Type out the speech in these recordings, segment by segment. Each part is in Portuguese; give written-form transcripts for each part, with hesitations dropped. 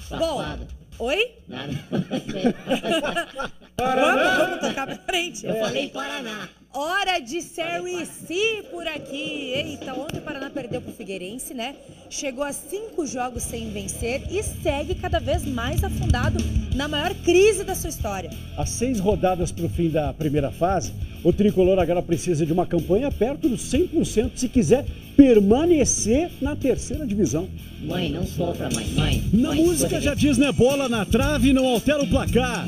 Bom, oi? Nada. Vamos tocar pra frente. Eu falei Paraná. Hora de Série C por aqui. Eita, ontem o Paraná perdeu pro Figueirense, né? Chegou a 5 jogos sem vencer e segue cada vez mais afundado na maior crise da sua história. Às 6 rodadas para o fim da primeira fase, o Tricolor agora precisa de uma campanha perto dos 100% se quiser permanecer na terceira divisão. Mãe, não sofra, mãe. Na Mãe, música já diz, né? Bola na trave não altera o placar.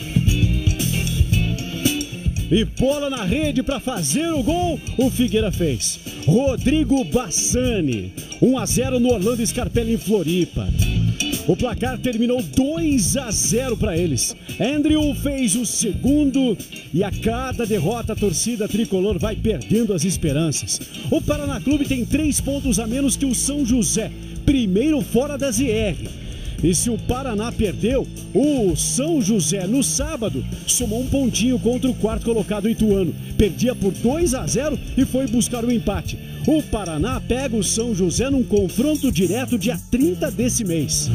E bola na rede para fazer o gol, o Figueira fez. Rodrigo Bassani, 1-0 no Orlando Scarpelli em Floripa. O placar terminou 2-0 para eles. Andrew fez o segundo e a cada derrota a torcida tricolor vai perdendo as esperanças. O Paraná Clube tem 3 pontos a menos que o São José, primeiro fora da ZR. E se o Paraná perdeu, o São José no sábado somou um pontinho contra o quarto colocado Ituano. Perdia por 2-0 e foi buscar o empate. O Paraná pega o São José num confronto direto dia 30 desse mês.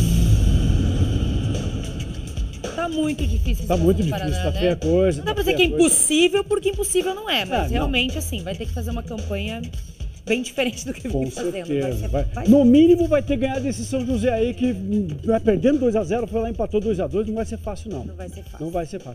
Tá muito difícil. Tá muito difícil, Paraná, tá né? feia coisa. Não dá pra dizer que é impossível, porque impossível não é. Mas não. realmente, assim, vai ter que fazer uma campanha bem diferente do que Com vem fazendo. certeza. Vai. No mínimo vai ter ganhado esse São José aí que vai perdendo 2-0, foi lá e empatou 2-2. Não vai ser fácil, não. Não vai ser fácil. Não vai ser fácil.